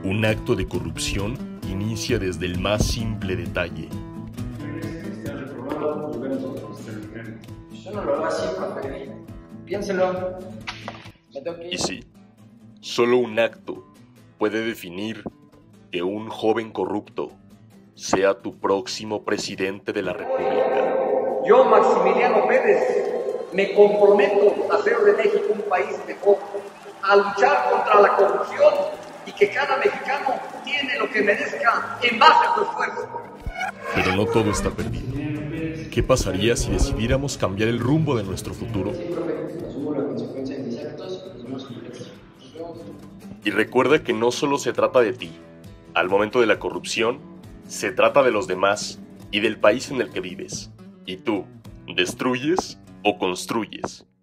Un acto de corrupción inicia desde el más simple detalle. Yo no lo veo así, profe. Piénselo. Y sí, solo un acto puede definir que un joven corrupto sea tu próximo presidente de la República. Yo, Maximiliano Pérez, me comprometo a hacer de México un país mejor, a luchar contra la corrupción y que cada mexicano tiene lo que merezca en base a su esfuerzo. Pero no todo está perdido. ¿Qué pasaría si decidiéramos cambiar el rumbo de nuestro futuro? Sí, profe, asumo la consecuencia de mis actos, los demás complejos. Nos vemos. Y recuerda que no solo se trata de ti. Al momento de la corrupción, se trata de los demás y del país en el que vives. ¿Y tú, destruyes o construyes?